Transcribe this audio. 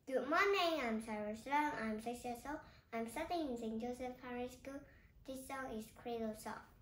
Good morning, I'm CYRUS. I'm 6 years old. I'm studying in St. Joseph Primary School. This song is Cradle song.